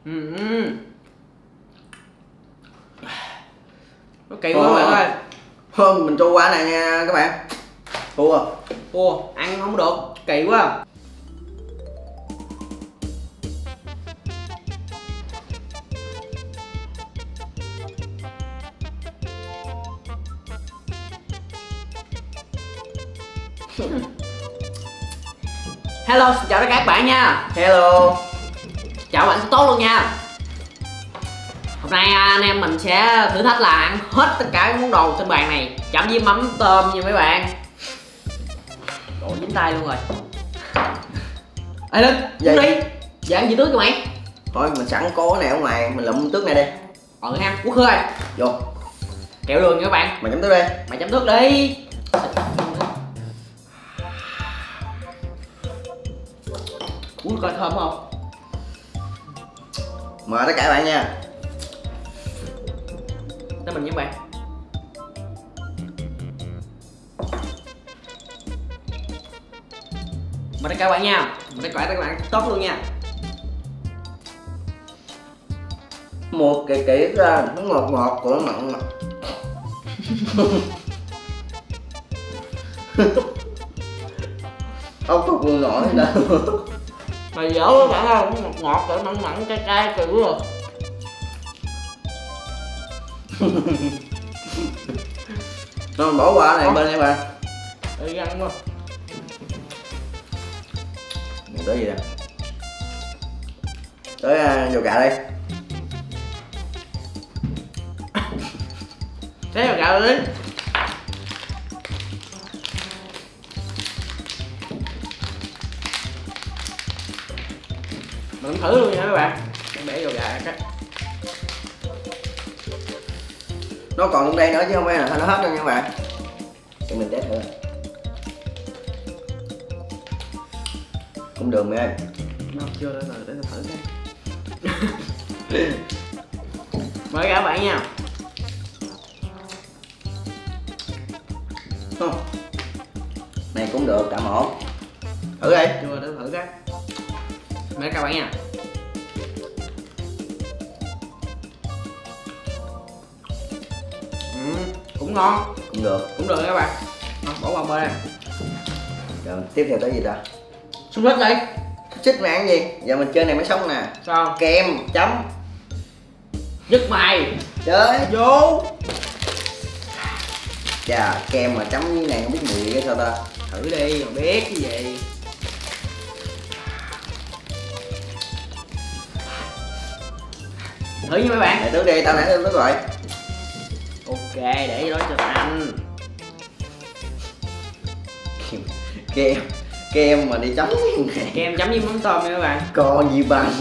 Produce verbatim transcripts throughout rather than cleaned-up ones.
Ừ. Nó kỳ quá các bạn ơi. Hơn mình chua quá này nha các bạn. Thua. Thua, ăn không được, kỳ quá. Hello, xin chào tất cả các bạn nha. Hello. Chào bạn tốt luôn nha. Hôm nay anh em mình sẽ thử thách là ăn hết tất cả các món đồ trên bàn này, chấm với mắm tôm nha mấy bạn. Đồ dính tay luôn rồi. Ê Linh, uống đi. Giờ ăn gì tước cho mày? Thôi mình sẵn có cái này ở ngoài, mình lụm tước này đi. Ờ ha, quốc khơi. Vô. Kẹo đường nha các bạn. Mày chấm tước đi. Mày chấm tước đi. Ui coi thơm không? Mời tất cả các bạn nha. Tới mình với bạn. Mời tất cả các bạn nha. Mời tất cả các bạn tốt luôn nha. Một kỹ kỹ ra, nó ngọt ngọt của nó mặn mặn. Không phục luôn nổi đâu. Mày dở quá bạn ơi, ngọt ngọt rồi mặn mặn cay cay kiểu rồi. Nó bỏ qua này bên đây bạn. Đi ăn quá. Mình tới gì nè. Tới uh, vô gà đây. Thế vào gạo đi. Mình thử luôn nha các bạn. Mình để vào gà cái. Nó còn trong đây nữa chứ không phải là nó hết đâu nha các bạn. Để mình test thử. Cũng được mày ơi. Nó chưa để để thử cái. Mời các bạn nha. Không. Này cũng được, tạm ổn. Thử đi. Chưa để thử cái. Mời các bạn nha. Ừ, cũng ngon. Cũng được. Cũng được các bạn. Đó, bỏ qua bên đây. Rồi tiếp theo tới gì ta? Xúc xích đi. Xích mà ăn gì? Giờ mình chơi này mới sống nè. Sao? Kem chấm. Dứt mày. Chơi Vô. Chà, kem mà chấm như này không biết mùi cái sao ta. Thử đi mà biết cái gì. Thử nha mấy bạn. Để tước đi, tao nãy tao tước rồi. Ok, để đó cho anh. Kem kem mà đi chấm này. Kem chấm với mắm tôm nha các bạn. Còn gì bằng.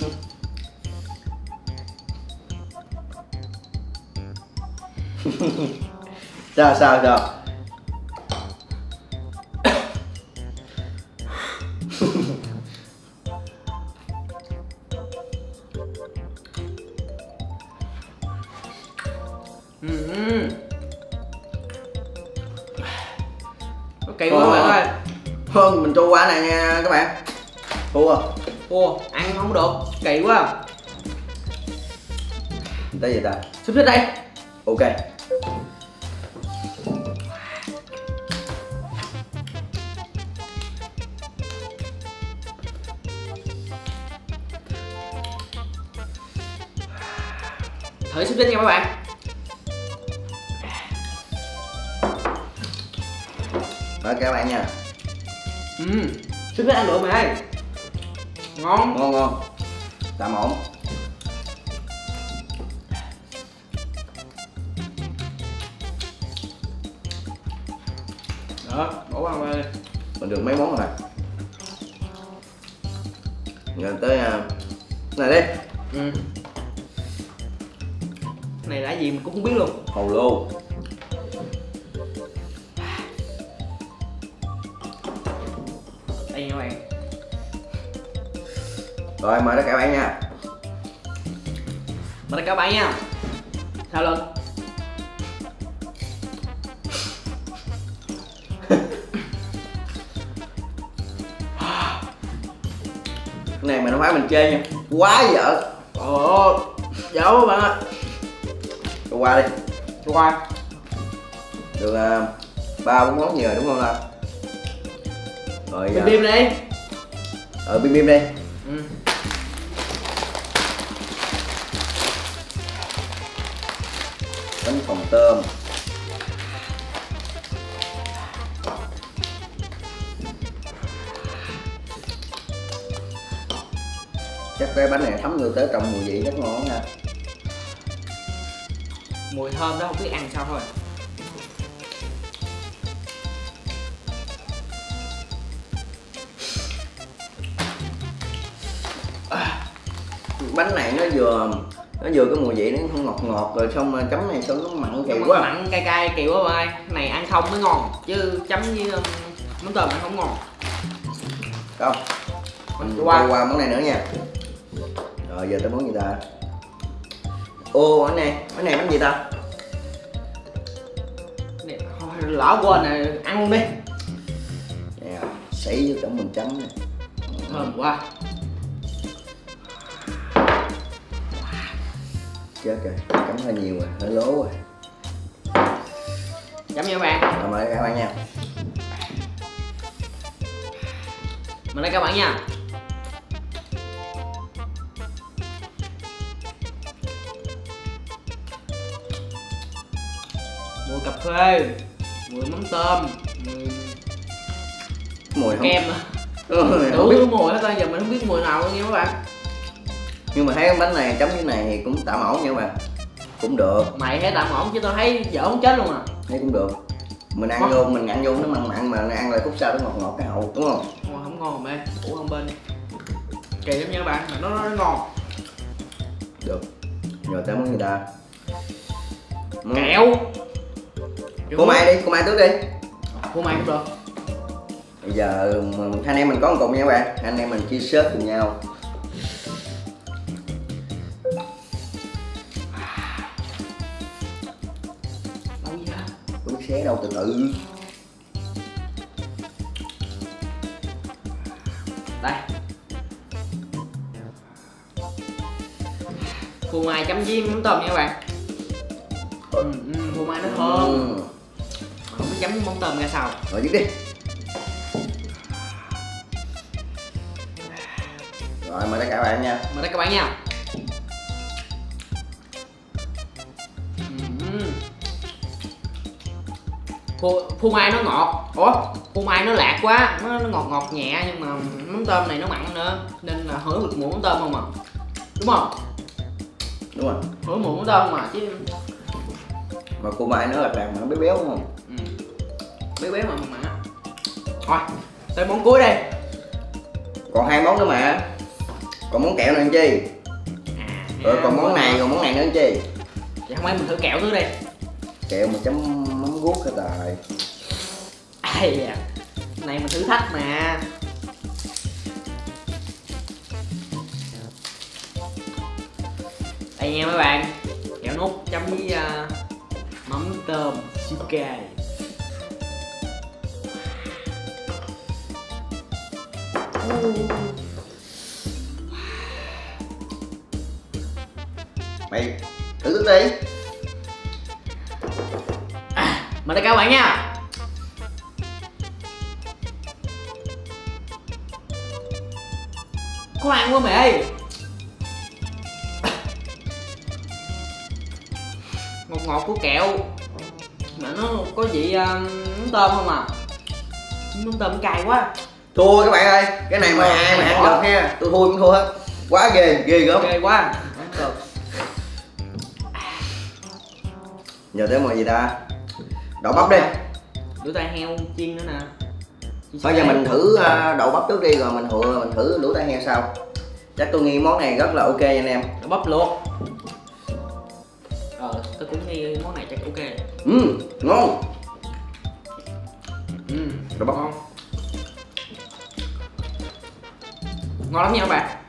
Sao sao sao. Ừ. Nó kỳ quá bạn ơi. Hơn mình chua quá này nha các bạn. Thua. Thua, ăn không được, kỳ quá. Tới gì ta? Xúc xích đây. Ok. Thử xúc xích nha các bạn. Mời các bạn nha. Ừ, xúc xích ăn được mày ơi. Ngon. Ngon ngon. Tạm ổn. Đó, bỏ qua bên đây. Mình được mấy món rồi nè. Giờ tới uh, này đi. Ừ. Cái này là gì mình cũng không biết luôn. Hồ lô. Đây nha các bạn. Rồi mời tất cả các bạn nha. Mời các bạn nha. Sao lên. Cái này mà nó phải mình chê nha. Quá dở. Ồ, dấu bạn ơi. Cho qua đi. Cho qua. Được ba bốn món nhiều rồi đúng không nào? Rồi bim bim đi. Ờ bim bim đi. Ừ. Bánh phồng tôm. Chắc cái bánh này thấm vô tới trong mùi vị rất ngon nha. Mùi thơm đó không biết ăn sao thôi. Bánh này nó vừa nó vừa cái mùi vị nó không ngọt ngọt rồi xong chấm này xong nó mặn kỳ quá. Mặn cay cay kỳ quá bạn ơi. Này ăn không mới ngon chứ chấm với um, món tôm ăn không ngon. Không. Mình qua qua món này nữa nha. Rồi giờ tới món gì ta? Ô bánh này, bánh này bánh gì ta? Này, thôi, lỡ quên này, ăn luôn đi. Nè, sấy vô trong mình chấm này. Thơm quá. Chết rồi, chấm hơi nhiều rồi, hơi lố rồi. Chấm nha các bạn. Rồi mời các bạn nha. Mời đây các bạn nha. Mùi cà phê, mùi mắm tôm, mùi Mùi không? kem nữa. Ừ, Đủ thứ mùi hết, giờ mình không biết mùi nào luôn nha các bạn. Nhưng mà thấy cái bánh này chấm cái này thì cũng tạm ổn nha các bạn. Cũng được. Mày thấy tạm ổn chứ tao thấy dở không chết luôn à. Thấy cũng được. Mình ăn Có. vô, mình ăn vô nó mặn mặn mà ăn lại khúc sau nó ngọt ngọt cái hậu đúng không? Ngon không ngon mẹ, ủ không bên. Kỳ lắm nha các bạn, mà nó, nó ngon. Được. Rồi tới món gì ta? Món... Kẹo. Cô Mai đi, cô Mai trước đi. Cô Mai cũng được. Bây giờ mình, hai anh em mình có một cục nha các bạn. Hai anh em mình chia sớt cùng nhau. Đâu vậy? Có biết xé đâu, từ từ. Đây. Phô mai chấm với mắm tôm nha các bạn. Ừ, ừ, phô mai nó thơm. Ừ. Không biết chấm với mắm tôm ra sao. Rồi dứt đi. Rồi mời tất cả các bạn nha. Mời đây các bạn nha. Ừ. Phô, phô mai nó ngọt. Ủa, phô mai nó lạc quá, nó, nó ngọt ngọt nhẹ nhưng mà mắm tôm này nó mặn nữa nên là hửi được mùi mắm tôm không à. Đúng không? Đúng rồi. Hửi mùi mắm tôm mà chứ. Mà cô Mai nó là làm mà nó béo béo đúng không? Ừ. Béo béo mà mặn á. Thôi, tới món cuối đây. Còn hai món nữa mà. Còn món kẹo nữa anh chi? À, Rồi còn món này, còn món này nữa anh chi? Vậy không phải mình thử kẹo thứ đi. Kẹo mà chấm mắm guốc cái tài. Ai da, này mình thử thách mà. Đây nha mấy bạn, kẹo nút chấm với uh, mắm tôm siêu cay. Mày thử thức đi. À, mời tất cả các bạn nha. Có ăn quá mẹ ơi. Ngọt ngọt của kẹo mà nó có vị uh, mắm tôm không à. Mắm tôm cay quá. Thua các bạn ơi, cái này mà Ờ, ai mà ăn bỏ. được ha, tôi thua cũng thua hết. Quá ghê, ghê gớm. Ghê quá. Ăn được. Giờ tới món gì ta? Đậu bắp đi. Đũa tai heo chiên nữa nè. Bây giờ mình thử uh, đậu bắp trước đi rồi mình thử mình thử đũa tai heo sau. Chắc tôi nghĩ món này rất là ok anh em. Đậu bắp luộc. Ờ, tôi cũng nghĩ món này chắc ok. Ừ, ngon. Ừ, đậu bắp ngon. Ngon lắm nha các bạn.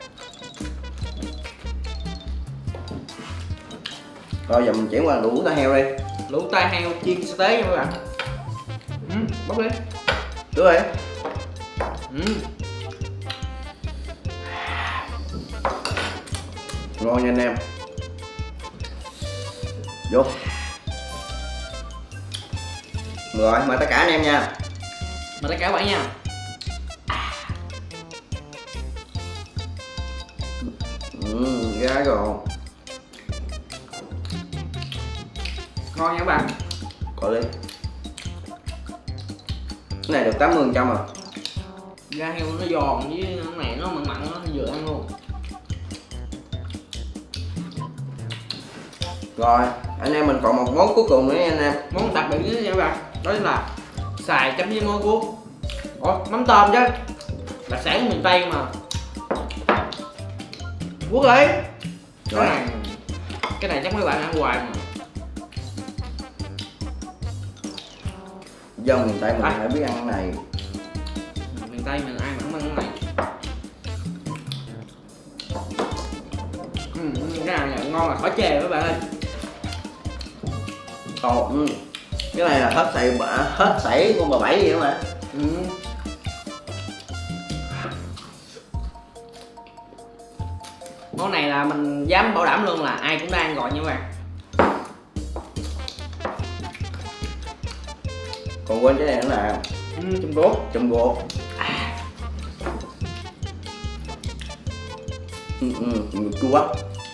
Rồi giờ mình chuyển qua đũa tai heo đi. Lũ tai heo chiên sa tế nha các bạn. Ừ, bóc đi. Đưa đi. Ừ. Ngon nha anh em. Vô. Rồi, mời tất cả anh em nha. Mời tất cả các bạn nha. Ừ, gái rồi. Ngon nha các bạn. Có ly. Cái này được tám mươi phần trăm rồi. Da heo nó giòn với cái này nó mặn mặn, nó vừa ăn luôn. Rồi, anh em mình còn một món cuối cùng nữa nha anh em. Món đặc biệt nữa nha các bạn. Đó là xài chấm với món cuốn. Ủa, mắm tôm chứ. Đặc sản của miền Tây mà. Quốc ơi. Rồi. Cái này, cái này chắc mấy bạn ăn hoài mà. Dân miền Tây mình À. phải biết ăn cái này. Miền Tây mình ai mà không ăn cái này. Ừ, cái này là ngon là khỏi chê các bạn ơi. Còn ừ. Cái này là hết sảy hết sảy của bà Bảy vậy mà. Ừ. Món này là mình dám bảo đảm luôn là ai cũng đang ăn gọi nha các bạn. Còn quên cái này nữa là Ừ, chum gốt. chum gột. À. Ừ, ừ, ngược chua.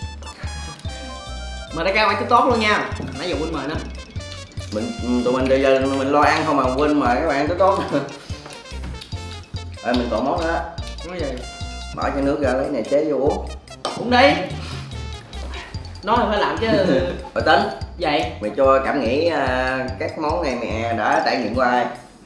Mời đại ca các bạn tiếp tốt luôn nha. Nãy giờ quên mời nữa. Mình tụi mình bây giờ mình lo ăn không mà quên mời các bạn tới tốt. Ê, mình còn món nữa. Nói gì? Bỏ chai nước ra lấy này chế vô uống. Uống đi. Nói là phải làm chứ. Rồi tính. Vậy. Mày cho cảm nghĩ uh, các món này mẹ đã trải nghiệm qua ai?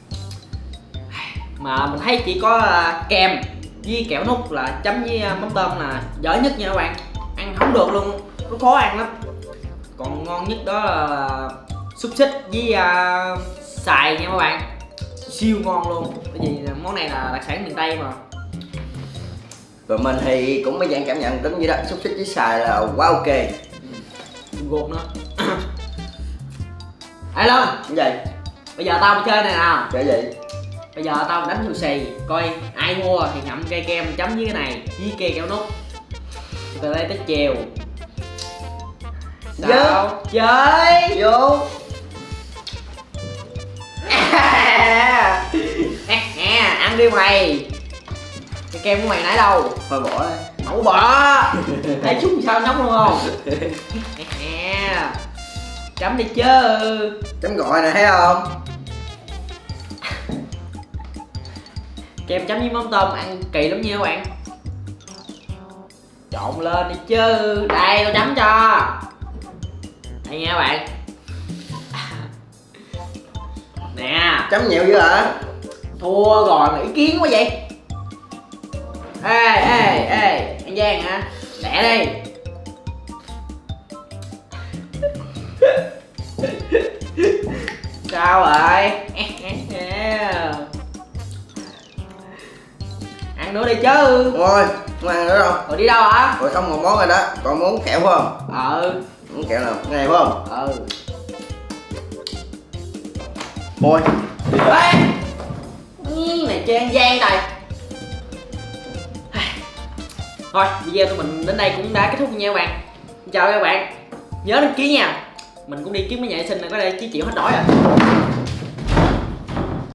Mà mình thấy chỉ có uh, kem với kẹo nút là chấm với uh, mắm tôm là dở nhất nha các bạn. Ăn không được luôn, nó khó ăn lắm. Còn ngon nhất đó là xúc xích với uh, xài nha các bạn. Siêu ngon luôn. Bởi vì món này là đặc sản miền Tây mà. Rồi mình thì cũng mới dạng cảm nhận tính như đó, xúc xích với xài là quá ok. Chum gột nữa. Ê Long, Cái gì? bây giờ tao chơi này nào. Cái gì? Bây giờ tao đánh xù xì, coi ai mua thì ngậm cây kem chấm với cái này, với cây kẹo nút. Từ đây tới chiều. Sao? Chơi. Vô. Ăn đi mày. Cái kem của mày nãy đâu? Thôi bỏ đi. Không bỏ. Thấy chút sao nóng luôn không? Chấm đi chứ. Chấm gọi này thấy không? Kem chấm với mắm tôm ăn kỳ lắm nha các bạn. Trộn lên đi chứ. Đây tao chấm cho. Đây nha các bạn. Nè. Chấm nhiều dữ hả? Thua rồi mà ý kiến quá vậy. Ê ê ê anh Giang hả? Lẹ đi. Sao rồi? Ăn nữa đi chứ. Thôi, không ăn nữa đâu. Rồi đi đâu hả? Rồi xong một món rồi đó, còn món kẹo phải không? Ừ. Món kẹo nào? Cái này phải không? Ừ. Thôi. Ê! Cái này chơi ăn gian này. Thôi, video của mình đến đây cũng đã kết thúc nha các bạn. Chào các bạn. Nhớ đăng ký nha. Mình cũng đi kiếm mấy nhà vệ sinh này có đây chứ chịu hết nổi rồi.